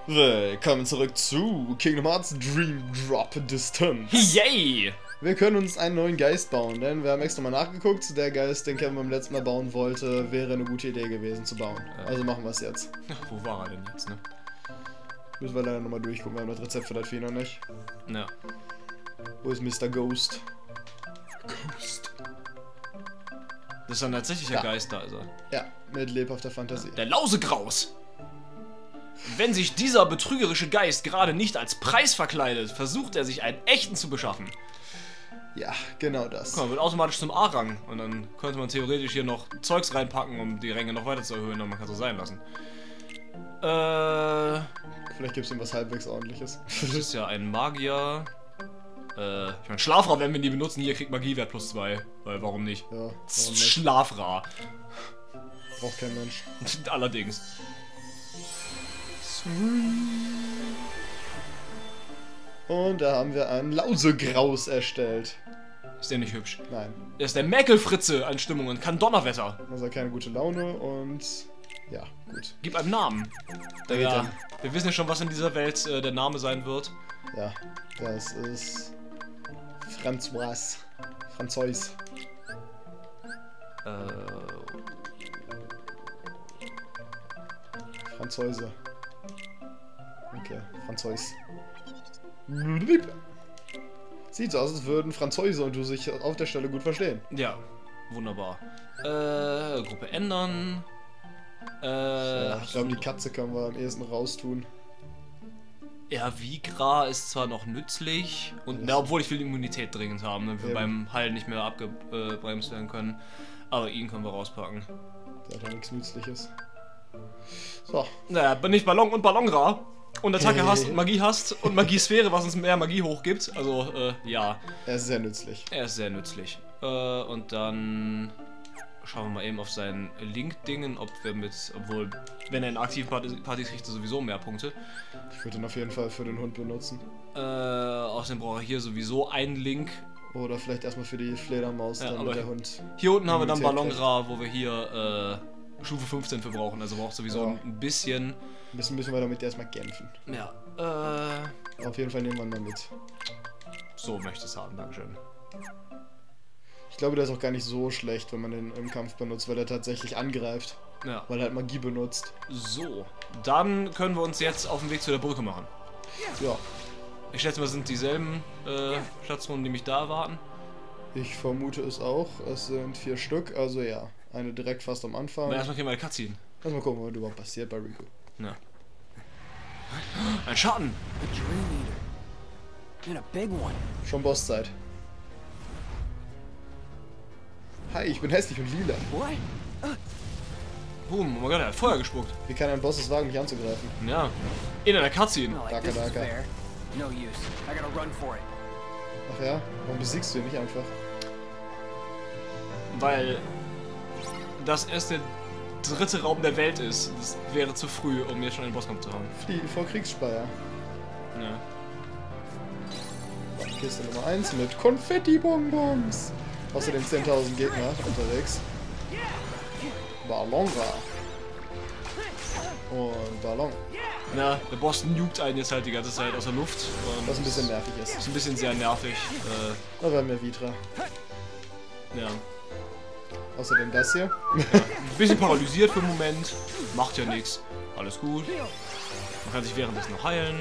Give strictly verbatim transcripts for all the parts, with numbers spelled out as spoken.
Willkommen zurück zu Kingdom Hearts Dream Drop Distance. Yay! Wir können uns einen neuen Geist bauen, denn wir haben extra mal nachgeguckt. Der Geist, den Kevin beim letzten Mal bauen wollte, wäre eine gute Idee gewesen zu bauen. Also machen wir es jetzt. Ach, wo war er denn jetzt, ne? Müssen wir leider nochmal durchgucken, wir haben das Rezept für das Vieh noch nicht. Ja. Wo ist Mister Ghost? Ghost. Das ist ein tatsächlicher Ja. Geist, da ist er. Ja, mit lebhafter Fantasie. Der Lausegraus! Wenn sich dieser betrügerische Geist gerade nicht als Preis verkleidet, versucht er sich einen echten zu beschaffen. Ja, genau das. Guck mal, wird automatisch zum A-Rang. Und dann könnte man theoretisch hier noch Zeugs reinpacken, um die Ränge noch weiter zu erhöhen, aber man kann es so sein lassen. Äh... Vielleicht gibt es ihm was halbwegs ordentliches. Das ist ja ein Magier. Äh, ich meine, Schlafra, wenn wir die benutzen, hier kriegt Magiewert plus zwei. Weil, warum nicht? Ja, warum Das ist nicht? Schlafra. Braucht kein Mensch. Allerdings. Und da haben wir einen Lausegraus erstellt. Ist der nicht hübsch? Nein, Der ist der Mäkelfritze an Stimmung und kann Donnerwetter. also hat keine gute Laune und ja, gut. Gib einem Namen. geht Ja, dann. wir wissen ja schon, was in dieser Welt äh, der Name sein wird. Ja, das ist François. Franzois. Äh, Franzose. Okay, Franzois. Sieht so aus, als würden Franzose und du sich auf der Stelle gut verstehen. ja, wunderbar. Äh, Gruppe ändern. Äh, Ja, ich glaube, die Katze können wir am ehesten raustun. Ja, Vigra ist zwar noch nützlich, und na, obwohl ich will Immunität dringend haben, damit wir Eben. beim Heilen nicht mehr abgebremst werden können. Aber ihn können wir rauspacken. Der hat ja nichts Nützliches. So, Naja, bin ich Ballon und Ballonra. Und Attacke Hey. hast und Magie hast und Magiesphäre, was uns mehr Magie hochgibt. Also, äh, ja, er ist sehr nützlich. er ist sehr nützlich. Äh, und dann schauen wir mal eben auf sein Link-Dingen, ob wir mit, obwohl, wenn er in aktiven Partys, Partys kriegt er sowieso mehr Punkte. Ich würde ihn auf jeden Fall für den Hund benutzen. Äh, außerdem braucht er hier sowieso einen Link. Oder vielleicht erstmal für die Fledermaus, Ja, damit aber der Hund. Hier unten haben wir dann Immunität Ballonra, wo wir hier äh, Stufe fünfzehn für brauchen. Also braucht sowieso Ja. ein bisschen. Müssen, müssen wir damit erstmal kämpfen. Ja, äh, Auf jeden Fall nehmen wir ihn mal mit. so möchte ich es haben, Dankeschön. Ich glaube, der ist auch gar nicht so schlecht, wenn man den im Kampf benutzt, weil er tatsächlich angreift. Ja, Weil er halt Magie benutzt. so. Dann können wir uns jetzt auf den Weg zu der Brücke machen. Ja, Ich schätze mal, es sind dieselben äh, Schatzrunden, die mich da erwarten. ich vermute es auch. Es sind vier Stück, also ja. Eine direkt fast am Anfang. Aber Lass erstmal kriegen wir eine Cutscene. mal gucken, was überhaupt passiert bei Riku. Ja. Ein Schatten! A dream eater. And a big one. Schon Bosszeit. Hi, ich bin hässlich und lila. What? Boom, oh mein Gott, er hat Feuer gespuckt. Wie kann ein Boss es wagen, mich anzugreifen? Ja. In einer Cutscene. Not like Daka, this is daka. fair. No use. I gotta run for it. Ach ja? Warum besiegst du ihn nicht einfach? Weil das erst der dritte Raum der Welt ist. Das wäre zu früh, um jetzt schon einen Bosskampf zu haben. Flieh vor Kriegsspeier. Ja. Kiste Nummer eins mit Konfetti-Bonbons. Außerdem zehntausend Gegner unterwegs. Ballonra. Und Ballon. Na, der Boss nukt einen jetzt halt die ganze Zeit aus der Luft. Und Was ein bisschen nervig ist. ist ein bisschen sehr nervig. Äh, Aber wir haben ja Vitra. ja. Außerdem das hier. Ein bisschen paralysiert für den Moment. Macht ja nichts. Alles gut. Man kann sich währenddessen noch heilen.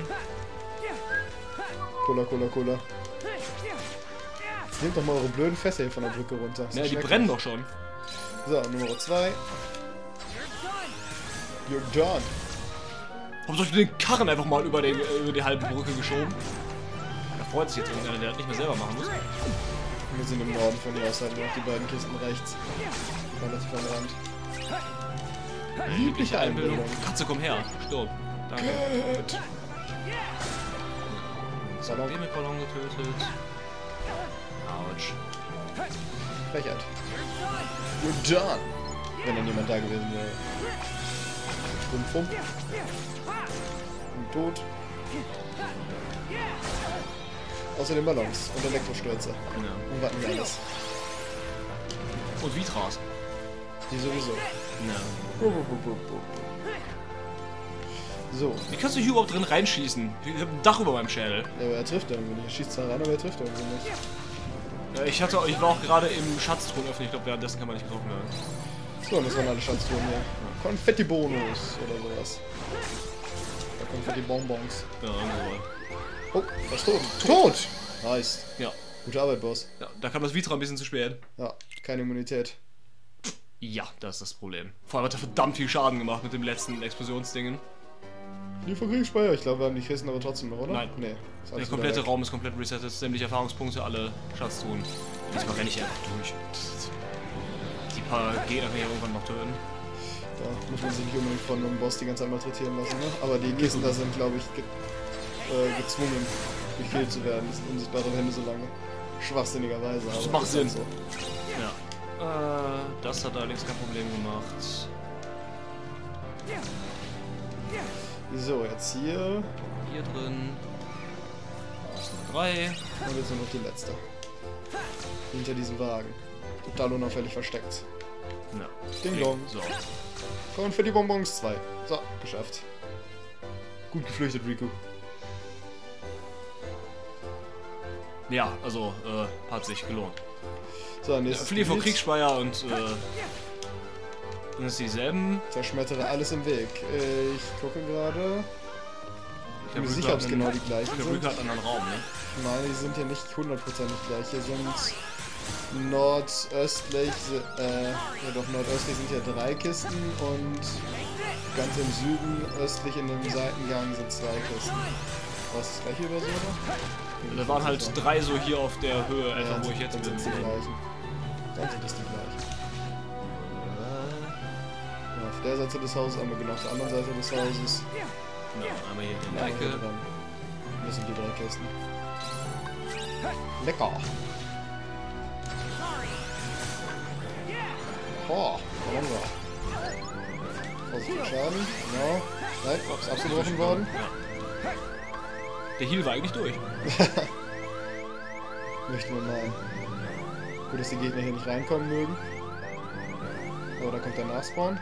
Cola, Cola, Cola. Jetzt nehmt doch mal eure blöden Fässer hier von der Brücke runter. Das Ja, ist die schrecklich. brennen doch schon. So, Nummer zwei. You're done. Habt euch den Karren einfach mal über, den, über die halbe Brücke geschoben. Da freut sich jetzt irgendeiner, der das nicht mehr selber machen muss. Wir sind im Norden von hier aus, halt noch die beiden Kisten rechts. Relativ am Rand. Liebliche Einbildung. Katze, komm her. Stirb. Danke. Good. So, den mit Ballon getötet. Autsch. Frechheit. You're done. Wenn dann jemand da gewesen wäre. Strumpfump. Und tot. Außerdem Ballons und Elektrostürze. Ja. Und was nicht alles. Und Vitras. Die sowieso. Ja. So. Wie kannst du hier überhaupt drin reinschießen? Ich hab ein Dach über meinem Schädel. Ja, aber er trifft irgendwie nicht. Er schießt zwar rein, aber er trifft irgendwie nicht. Ja, ich, hatte, ich war auch gerade im Schatztruhen öffnen. Ich glaube, währenddessen kann man nicht getroffen werden. So, und das waren alle Schatztruhen hier. Konfetti-Bonus oder sowas. Oder Konfetti-Bonbons. Ja, irgendwo. Oh, er ist tot. Tot! Nice. Ja. Gute Arbeit, Boss. Ja, da kam das Vitra ein bisschen zu spät. Ja, keine Immunität. Ja, das ist das Problem. Vor allem hat er verdammt viel Schaden gemacht mit dem letzten Explosionsdingen. Liefer Kriegsspeier. Ich glaube, wir haben die Kisten aber trotzdem noch, oder? Nein. Nee. Ist Der alles komplette wieder weg. Raum ist komplett resettet, sämtliche Erfahrungspunkte, alle Schatztruhen. Diesmal renne ich einfach durch. Die paar Gegner kann ich ja irgendwann noch töten. Da muss man sich nicht unbedingt von einem Boss die ganze Zeit malträtieren lassen, ne? Aber die Kisten da sind, glaube ich, ge äh, gezwungen, gekillt zu werden. Das sind unsichtbare Hände so lange. Schwachsinnigerweise. Das aber macht ist Sinn. halt so. Ja. Äh, das hat allerdings kein Problem gemacht. So, jetzt hier. Hier drin. Da ist Nummer drei. Und jetzt nur noch die letzte. Hinter diesem Wagen. Total unauffällig versteckt. Ja. Ding dong. So. Und für die Bonbons zwei. So, geschafft. Gut geflüchtet, Riku. Ja, also, äh, hat sich gelohnt. So, Ja, nächstes Flieh vor Gebiet. Kriegsspeier und, äh, sind es dieselben? Zerschmettere alles im Weg. Äh, Ich gucke gerade. Ich bin mir sicher, ob es genau die gleichen Der sind. Brücke hat einen anderen Raum, ne? Ich meine, die sind hier nicht hundertprozentig gleich. Hier sind nordöstlich, äh, ja doch, nordöstlich sind hier drei Kisten und ganz im Süden, östlich in dem Seitengang sind zwei Kisten. Was ist das gleiche oder so, oder? Da waren halt drei so hier auf der Höhe, Ja, einfach wo ich dann jetzt sind bin. es die gleichen. Dann sind es die gleichen. Ja, auf der Seite des Hauses, einmal genau auf der anderen Seite des Hauses. Ja, einmal hier in Ja, der hier Ecke. dran. Das sind die drei Kisten. Lecker! Oh, Kolonga. Vorsicht vor Schaden. Genau. Nein, ist abgebrochen worden. Ja. Der Heal war eigentlich durch. Möchten wir mal. Gut, dass die Gegner hier nicht reinkommen mögen. Oh, da kommt der Nachspawn.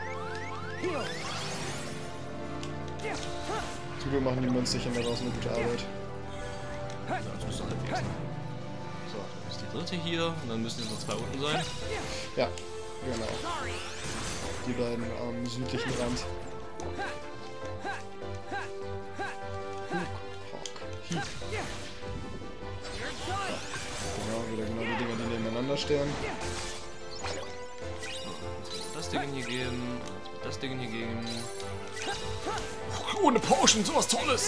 Zum Glück machen die Münzchen daraus eine gute Arbeit. Ja, das müsste halbwegs sein. So, dann ist die dritte hier und dann müssen jetzt noch zwei unten sein. Ja, genau. Die beiden am südlichen Rand. Huk, Hawk, Heek. Genau, wieder genau die Dinger, die nebeneinander stehen. Jetzt wird das Ding hier geben, jetzt wird das Ding hier geben. Ohne Potion, sowas Tolles!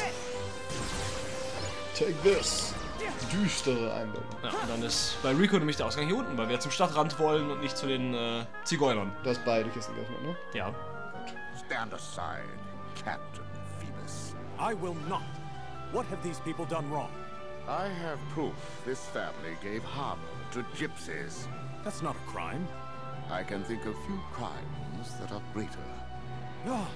Take this. Düstere Einbildung. Ja, und dann ist bei Rico nämlich der Ausgang hier unten, weil wir zum Stadtrand wollen und nicht zu den äh, Zigeunern. Du hast beide Kisten geöffnet, ne? Ja. Stand aside, Captain Phoebus. I will not. What have these people done wrong? I have proof this family gave harbor to gypsies. That's not a crime. I can think of few crimes that are greater. No.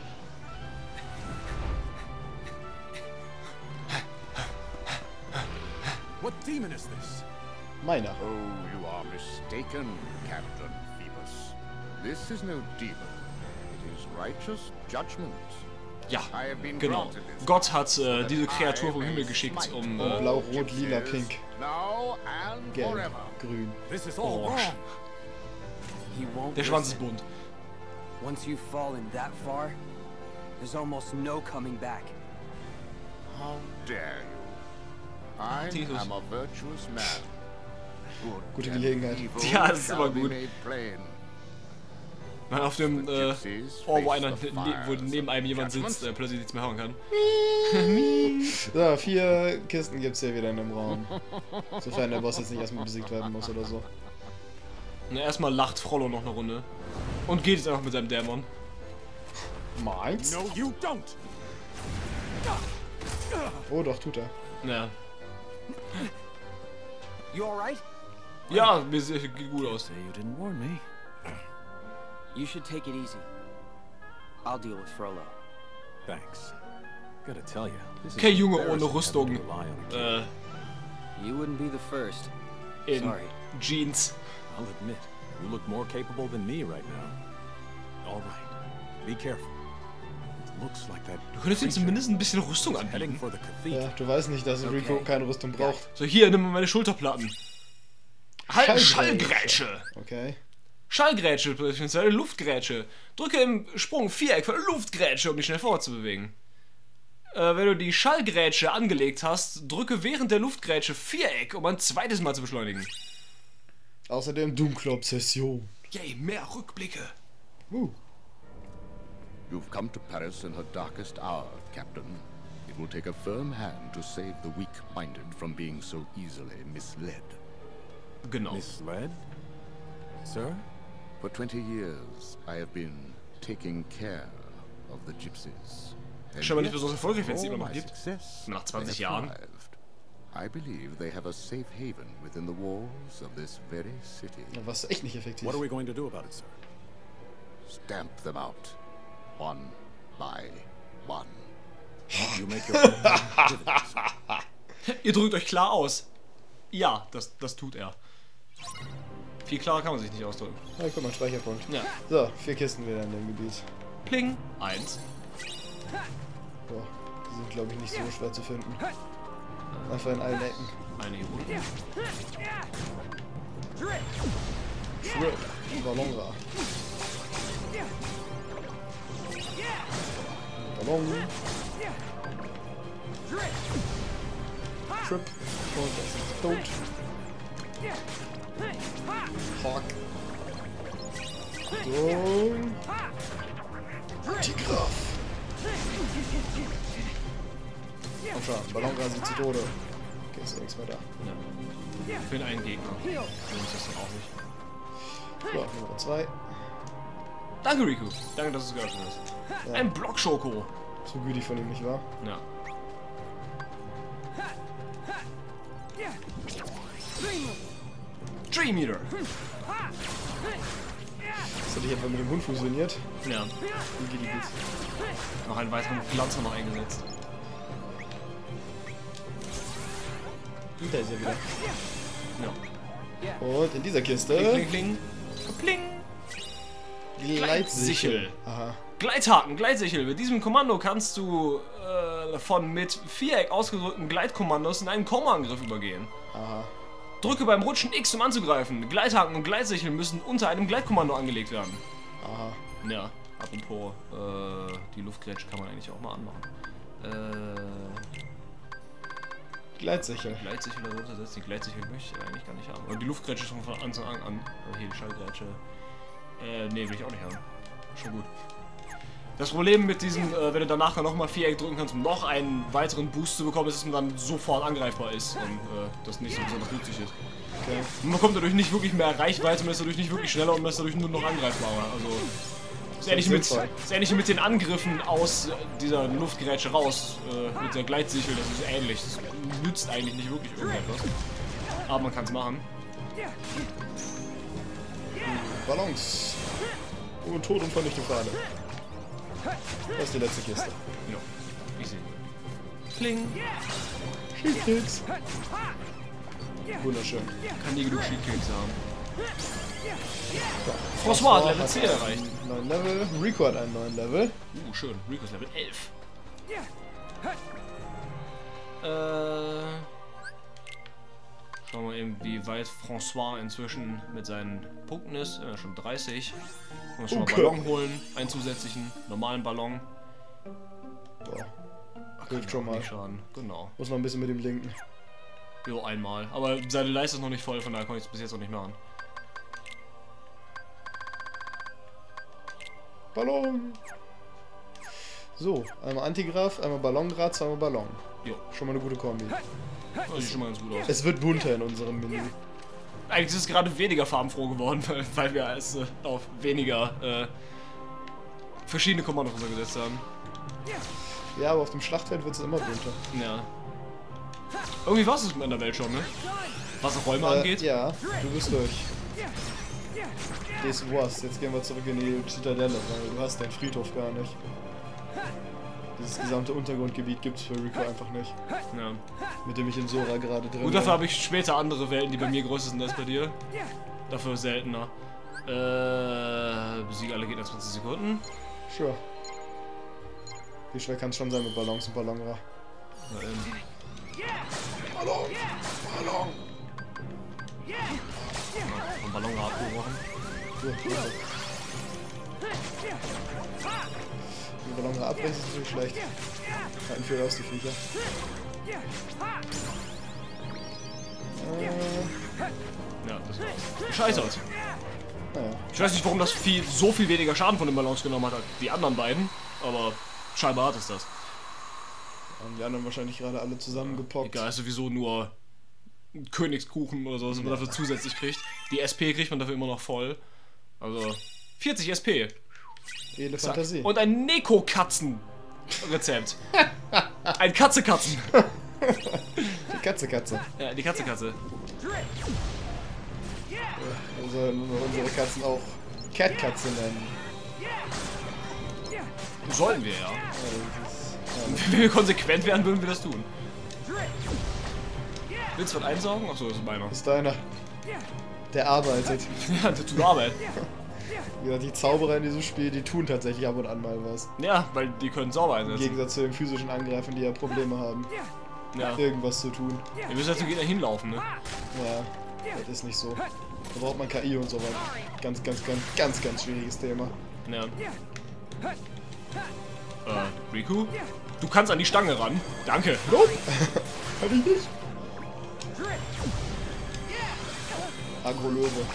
What demon is this? Meiner. Oh, you are mistaken, Captain Phoebus. This is no demon. It is righteous judgment. Ja, I have been genau. granted this Gott hat äh, that diese I Kreatur vom may Himmel geschickt, smite um... Oh, Äh, blau, rot, lila, gypsies pink. Now and Gelb, forever. grün. This is all Orange. wrong. He won't der Schwanz ist listen. bunt. Once you've fallen that far, there's almost no coming back. How dare you? I Jesus. am a virtuous man. Good Gute and Gelegenheit. evil Ja, das ist shall aber be gut. made plain. Man auf dem The äh, gypsies Ohr, wo, face einer, the ne, wo fires neben einem of jemand judgment. sitzt, der plötzlich nichts mehr hören kann. So, vier Kisten gibt's hier wieder in dem Raum. Sofern der Boss jetzt nicht erstmal besiegt werden muss oder so. Und erstmal lacht Frollo noch eine Runde. Und geht jetzt einfach mit seinem Dämon. Meins? No, you don't. Oh, doch, tut er. Naja. You alright? Ja, mir sieht gut aus. Say you didn't warn me. You should take it easy. I'll deal with Frollo. Thanks. Gotta tell you, this is Okay, Junge ohne embarrassing Rüstung. having to rely on a kid. Äh, You wouldn't be the first. in Sorry. Jeans. I'll admit, you look more capable than me right now. All right, be careful. looks like that. Du könntest ihm zumindest ein bisschen Rüstung heading anbieten. for the cathedral. Ja, du weißt nicht, dass Rico keine Rüstung braucht. So, hier, nimm mal meine Schulterplatten. Halt, Schallgrätsche. Schallgrätsche. Okay. Schallgrätsche, beziehungsweise Luftgrätsche. Drücke im Sprung Viereck für Luftgrätsche, um dich schnell fortzubewegen. Äh, wenn du die Schallgrätsche angelegt hast, drücke während der Luftgrätsche Viereck, um ein zweites Mal zu beschleunigen. Außerdem dunkle Obsession. Yay, mehr Rückblicke. Uh. You've come to Paris in her darkest hour, Captain. It will take a firm hand to save the weak-minded from being so easily misled. Genau. Misled? Sir? For twenty years, I have been taking care of the gypsies. And Schon mal nicht yet, besonders erfolgreich, wenn es all immer noch my gibt. success, Nach zwanzig they have Jahren. thrived. I believe they have a safe haven within the walls of this very city. Da warst du echt nicht effektiv. What are we going to do about it, sir? Stamp them out, one by one. You make your own activities, sir. Ihr drückt euch klar aus. Ja, das, das tut er. Viel klarer kann man sich nicht ausdrücken. Ja, guck mal, Speicherpunkt. Ja. So, vier Kisten wieder in dem Gebiet. Pling. Eins. Boah, die sind, glaube ich, nicht so schwer zu finden. Einfach in allen Ecken. Eine hier unten. Trip. Ballonra. Ballon. Trip. Und das ist tot. Hawk. So. Tigraf. Komm schon, Ballonra sind zu Tode. Okay, ist nichts mehr da. Ja. Für den einen Gegner. Für uns ist das auch nicht. So, Nummer zwei. Danke, Riku. Danke, dass du es geöffnet hast. Ja. Ein Blockschoko. So gütig von ihm, nicht wahr? Ja. Dream Eater. Das hatte ich einfach mit dem Hund fusioniert. Ja. Wie geht die geht's? Noch einen weiteren Glanzer noch eingesetzt. Und da ist er wieder. Ja. Und in dieser Kiste. Kling, kling, kling. Gleitsichel. Gleitsichel. Aha. Gleithaken, Gleitsichel. Mit diesem Kommando kannst du äh, von mit Viereck ausgedrückten Gleitkommandos in einen Kommaangriff übergehen. Aha. Drücke beim Rutschen X, um anzugreifen. Gleithaken und Gleitsichel müssen unter einem Gleitkommando angelegt werden. Aha. Ja, apropos, äh, die Luftgrätsche kann man eigentlich auch mal anmachen. Äh, Gleitsichel. Gleitsichel darunter setzen. Die Gleitsichel möchte ich eigentlich gar nicht haben. Und die Luftgrätsche schon von Anfang an an. Aber hier die Schallgrätsche. Äh, nee, will ich auch nicht haben. Schon gut. Das Problem mit diesem, äh, wenn du danach dann nochmal Viereck drücken kannst, um noch einen weiteren Boost zu bekommen, ist, dass man dann sofort angreifbar ist und äh, das nicht so besonders nützlich ist. Okay. Und man kommt dadurch nicht wirklich mehr Reichweite, man ist dadurch nicht wirklich schneller und man ist dadurch nur noch angreifbarer. Also, das ist ähnlich mit, sinnvoll. das ist ähnlich mit den Angriffen aus dieser Luftgrätsche raus, äh, mit der Gleitsichel, das ist ähnlich. Das nützt eigentlich nicht wirklich irgendetwas. Aber man kann es machen. Ballons. Oh, Tod und vernichtung Pfade. Das ist die letzte Kiste. Ja, easy. Kling. Sheetkicks. Wunderschön. Kann nie genug Sheetkicks haben. So. François hat Level hat zehn erreicht. einen neuen Level. Rico hat einen neuen Level. Uh, schön. Rico ist Level elf. Äh... Schauen wir eben, wie weit François inzwischen mit seinen Punkten ist. Er ist schon dreißig. Muss schon mal Okay. Ballon holen. Einen zusätzlichen, normalen Ballon. Boah. Ach, Hilft schon mal. Nicht schaden. Genau. Muss noch ein bisschen mit ihm linken. Jo, einmal. Aber seine Leiste ist noch nicht voll, von daher konnte ich es bis jetzt noch nicht machen. Ballon. So, einmal Antigraf, einmal Ballongrad, zweimal Ballon. Jo, Schon mal eine gute Kombi. das sieht schon mal ganz gut aus. Es wird bunter in unserem Menü. Eigentlich ist es gerade weniger farbenfroh geworden, weil, weil wir es äh, auf weniger äh, verschiedene Kommandos gesetzt haben. Ja, aber auf dem Schlachtfeld wird es immer bunter. Ja. Irgendwie war es in der Welt schon, ne? Was auch Räume Äh, angeht. ja, du bist durch. Das war's. Jetzt gehen wir zurück in die Zitadelle, weil du hast den Friedhof gar nicht. Dieses gesamte Untergrundgebiet gibt's für Rico einfach nicht. Ja. Mit dem ich in Sora gerade drin Gut, dafür bin. habe ich später andere Welten, die bei mir größer sind als bei dir. Dafür seltener. Äh, besiege alle Gegner zwanzig Sekunden. Sure. Wie schwer kann es schon sein mit Ballons und Ballonra? Na, ähm, Ballon! Ballon! vom Ballon abgebrochen. So, so. Die Ballonra abbrechen ist natürlich schlecht. Halten viel aus, die Viecher. Äh, Ja, das war's. Gescheitert. naja. Ich weiß nicht, warum das Vieh so viel weniger Schaden von den Ballons genommen hat als die anderen beiden, aber scheinbar hat es das. Haben die anderen wahrscheinlich gerade alle zusammengepoppt. Egal, ist sowieso nur ein Königskuchen oder so, was man dafür zusätzlich kriegt. Die S P kriegt man dafür immer noch voll. Also vierzig S P. Edle Zack. Fantasie. Und ein Neko-Katzen-Rezept. Ein Katze-Katzen. Die Katze, Katze. Ja, die Katze-Katze. Wir sollen unsere Katzen auch Cat-Katze nennen. Sollen wir ja. Ja, das ist, Wenn wir konsequent wären, würden wir das tun. Willst du was einsaugen? Achso, das ist meiner. ja, ist deiner. Der arbeitet. Ja, der tut Arbeit. Wie gesagt, die Zauberer in diesem Spiel, die tun tatsächlich ab und an mal was. Ja, weil die können sauber Im einsetzen. Gegensatz zu den physischen Angreifern, die ja Probleme haben, Ja. irgendwas zu tun. Wir müssen dazu hinlaufen, ne? Ja, das ist nicht so. Da braucht man K I und so weiter. Ganz, ganz, ganz, ganz, ganz schwieriges Thema. Ja. Äh, Riku? Du kannst an die Stange ran. Danke. Nope. Kann ich nicht. Agro-Löwe.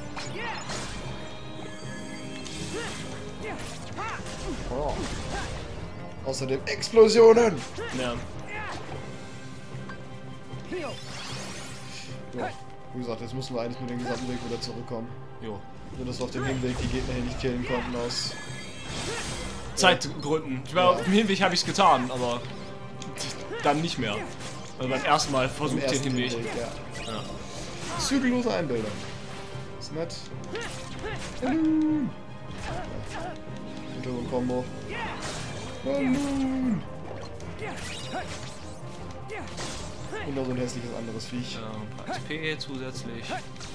Oh. Außerdem Explosionen! Ja. Ja, wie gesagt, jetzt müssen wir eigentlich nur den gesamten Weg wieder zurückkommen. Jo. Nur dass wir auf dem Hinweg die Gegner hier nicht killen konnten aus... Zeitgründen. Ich meine, Ja. auf dem Hinweg habe ich es getan, aber dann nicht mehr. Also beim ersten Mal dem versucht den ersten Hinweg. Hinweg, ja. Ja. Zügellose Einbildung. Ist nett. Hallo. Hintergrund-Kombo. Hallo. Und noch so ein hässliches anderes Viech. Ja, ein paar X P zusätzlich.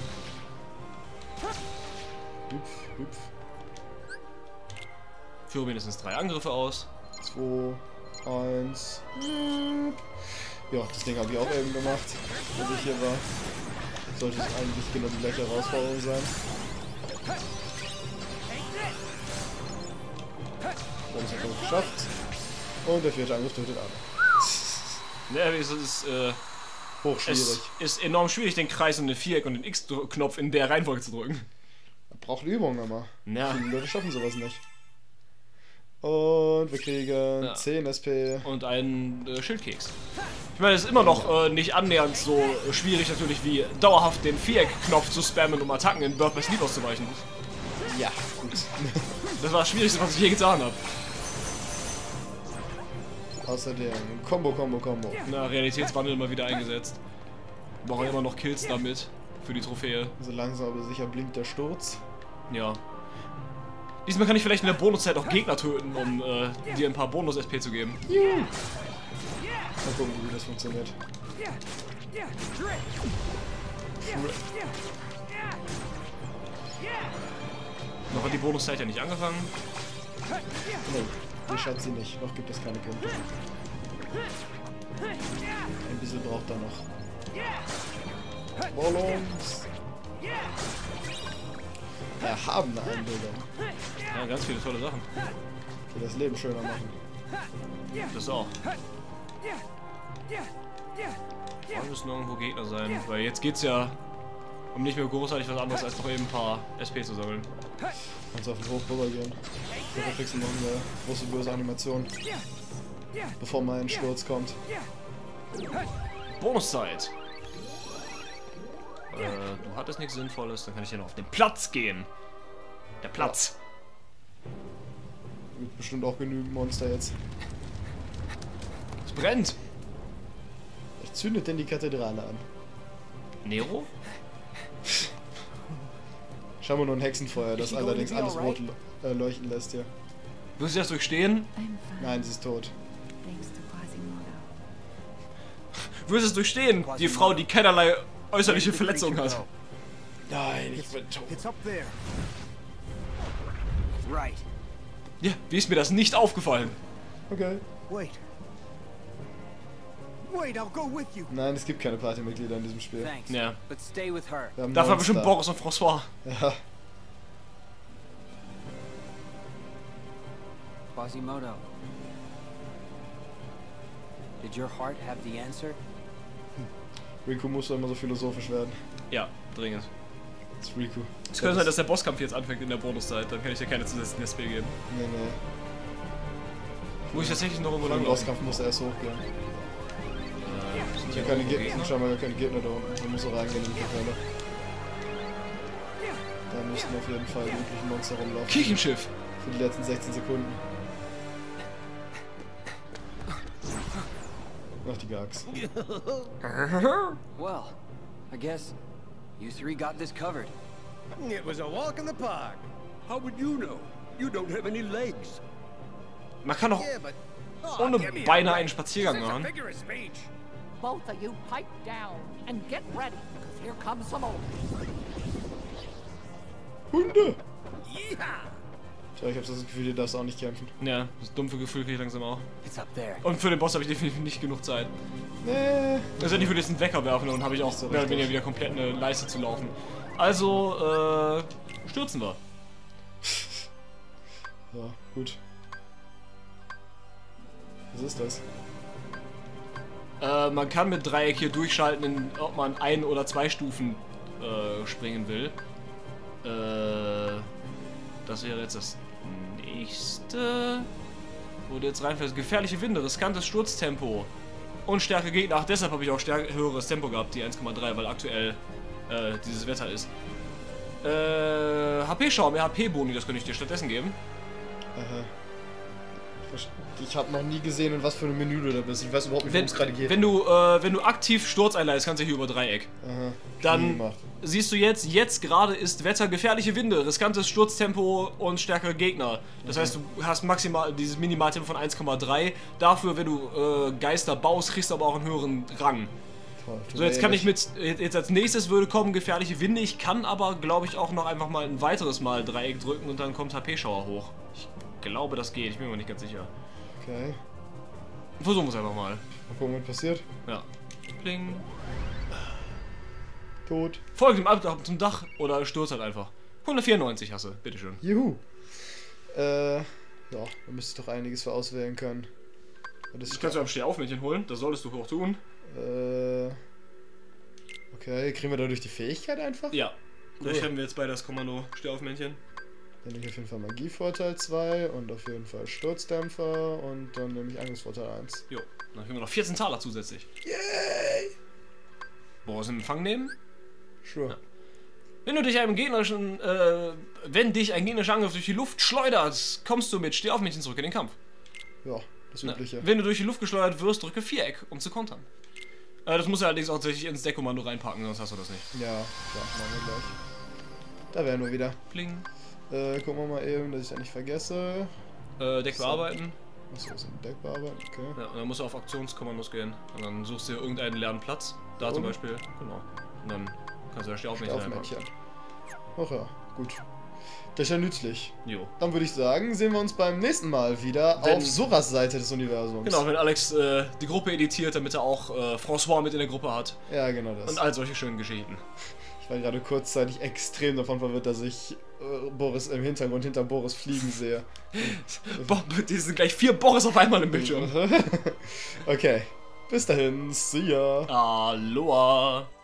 Hüpf, hüpf. Führe mindestens drei Angriffe aus. zwei, eins. Ja, das Ding habe ich auch eben gemacht, als ich hier war. Sollte es eigentlich genau die gleiche Herausforderung sein. Dann ist er geschafft. Und der vierte Angriff tötet alle. Ja, es ist, äh, Hochschwierig. es ist enorm schwierig, den Kreis und den Viereck und den X-Knopf in der Reihenfolge zu drücken. Braucht Übung aber. Ja. Viele Leute schaffen sowas nicht. Und wir kriegen Ja. zehn S P. Und einen äh, Schildkeks. Ich meine, es ist immer noch äh, nicht annähernd so äh, schwierig natürlich wie dauerhaft den Viereck-Knopf zu spammen, um Attacken in Birth by Sleep auszuweichen. Ja, gut. Das war das Schwierigste, was ich je getan habe. Außerdem Combo, Combo, Combo. Na, Realitätswandel mal wieder eingesetzt. Brauche immer noch Kills damit. Für die Trophäe. So langsam aber sicher blinkt der Sturz. Ja. Diesmal kann ich vielleicht in der Bonuszeit auch Gegner töten, um äh, dir ein paar Bonus-S P zu geben. Mal gucken, wie das funktioniert. Noch hat die Bonuszeit ja nicht angefangen. Nee, die schaut sie nicht. Noch gibt es keine Punkte. Ein bisschen braucht er noch. Ballons. Erhabene Einbildung. Ja, ganz viele tolle Sachen. Die das Leben schöner machen. Das auch. Da müssen irgendwo Gegner sein, weil jetzt geht's ja um nicht mehr großartig was anderes als noch eben ein paar S P zu sammeln. Kannst auf den Hof rüber gehen. Da kriegst du noch eine große böse Animation. Bevor mein Sturz kommt. Bonuszeit! Äh, du hattest nichts Sinnvolles, dann kann ich ja noch auf den Platz gehen. Der Platz. Gibt bestimmt auch genügend Monster jetzt. Es brennt! Ich zündet denn die Kathedrale an. Nero? Schau mal, nur ein Hexenfeuer, das Is she allerdings going to alles be rot alright? äh, leuchten lässt hier. Willst du das durchstehen? I'm fine, Nein, sie ist tot. thanks to Quasimodo. Willst du es durchstehen? Die Frau, die keinerlei äußerliche Verletzungen hat. Nein, ich bin tot. It's up there. Right. Ja, wie ist mir das nicht aufgefallen? Okay. Wait. Wait, I'll go with you. Nein, es gibt keine Partymitglieder in diesem Spiel. Thanks. Ja. But stay with her. Wir haben Dafür neun bestimmt Star. Boris und François. Ja. Quasimodo. Did your heart have the answer? Riku muss doch immer so philosophisch werden. Ja, dringend. Das ist Riku. Es könnte sein, dass der Bosskampf jetzt anfängt in der Bonuszeit. Dann kann ich dir keine zusätzlichen S P geben. Nee, nee. Muss ich tatsächlich noch irgendwo Im lang Bosskampf muss er erst hochgehen. Äh, Hier keine Gegner, schau mal, keine Gegner da unten. Da muss er reingehen in die Kapelle. Da müssten auf jeden Fall die üblichen Monster rumlaufen. Kirchenschiff! Für die letzten sechzehn Sekunden. Ach, die Gags. Well, I guess you three got this covered. It was a walk in the park. How would you know? You don't have any legs. Man kann doch Yeah, but oh, ohne give me a Beine break. einen Spaziergang This is a machen. figure of speech. Both of you pipe down and get ready, because here comes some more. Hunde! Yeehaw! Tja, ich hab das Gefühl, ihr darfst auch nicht kämpfen. Ja, das dumpfe Gefühl kriege ich langsam auch. It's up there. Und für den Boss habe ich definitiv nicht genug Zeit. Nee. Also wenn ich würde jetzt einen Wecker werfen und habe ich auch So mehr oder richtig. weniger wieder komplett eine Leiste zu laufen. Also, äh, stürzen wir. Ja, gut. Was ist das? Äh, man kann mit Dreieck hier durchschalten, in, ob man ein- oder zwei Stufen äh, springen will. Äh, das wäre jetzt das nächste. Wo du jetzt reinfällst. Gefährliche Winde, riskantes Sturztempo und stärkere Gegner. Ach, deshalb habe ich auch stärker, höheres Tempo gehabt, die eins Komma drei, weil aktuell äh, dieses Wetter ist. Äh, H P-Schau, mehr H P-Boni, das könnte ich dir stattdessen geben. Aha. Ich habe noch nie gesehen, in was für einem Menü du da bist. Ich weiß überhaupt nicht, worum Wenn, es gerade geht. wenn, du, äh, wenn du aktiv Sturz einleitest, kannst du hier über Dreieck. Aha. Dann Nie gemacht. siehst du jetzt, jetzt gerade ist Wetter, gefährliche Winde, riskantes Sturztempo und stärkere Gegner. Das heißt, du hast maximal dieses Minimaltempo von eins Komma drei. Dafür, wenn du äh, Geister baust, kriegst du aber auch einen höheren Rang. Toll. So, jetzt kann ich mit, jetzt als nächstes würde kommen gefährliche Winde. Ich kann aber, glaube ich, auch noch einfach mal ein weiteres Mal Dreieck drücken und dann kommt H P-Schauer hoch. Ich glaube, das geht. Ich bin mir nicht ganz sicher. Okay. Versuchen wir es einfach mal. Mal gucken, was passiert. Ja. Pling. Tot. Folgt dem Ab zum Dach oder stürzt halt einfach. hundertvierundneunzig hast du, bitteschön. Juhu. Äh, ja, da müsste ich doch einiges für auswählen können. Das Das kannst du am Stehaufmännchen holen, das solltest du auch tun. Äh. Okay, kriegen wir dadurch die Fähigkeit einfach? Ja. Cool. Da schreiben wir jetzt bei das Kommando Stehaufmännchen. Dann nehme ich auf jeden Fall Magievorteil zwei und auf jeden Fall Sturzdämpfer und dann nehme ich Angriffsvorteil eins. Jo. Dann kriegen wir noch vierzehn Taler zusätzlich. Yay! Boris in Empfang nehmen. Sure. Wenn du dich einem gegnerischen, äh, wenn dich ein gegnerischer Angriff durch die Luft schleudert, kommst du mit Stehaufmännchen zurück in den Kampf. Ja, das Na, Übliche. wenn du durch die Luft geschleudert wirst, drücke Viereck, um zu kontern. Äh, das musst du allerdings auch tatsächlich ins Deckkommando reinpacken, sonst hast du das nicht. Ja, klar, machen wir gleich. Da wären wir wieder. Pling. Äh, gucken wir mal eben, dass ich da nicht vergesse. Äh, Deck bearbeiten. Achso, ist ein Deck bearbeiten, okay. Ja, und dann musst du auf Aktionskommandos gehen. Und dann suchst du dir irgendeinen leeren Platz. Da zum oben? Beispiel. Genau. Und dann kannst du da Stehaufmännchen reinpacken. Aufmännchen. Ach ja, gut. Das ist ja nützlich. Jo. Dann würde ich sagen, sehen wir uns beim nächsten Mal wieder Wenn- auf Soras Seite des Universums. Genau, wenn Alex äh, die Gruppe editiert, damit er auch äh, François mit in der Gruppe hat. Ja, genau das. Und all solche schönen Geschichten. Ich war gerade kurzzeitig extrem davon verwirrt, dass ich äh, Boris im Hintergrund hinter Boris fliegen sehe. Boah, die sind gleich vier Boris auf einmal im Bildschirm. Okay, bis dahin, see ya. Aloha.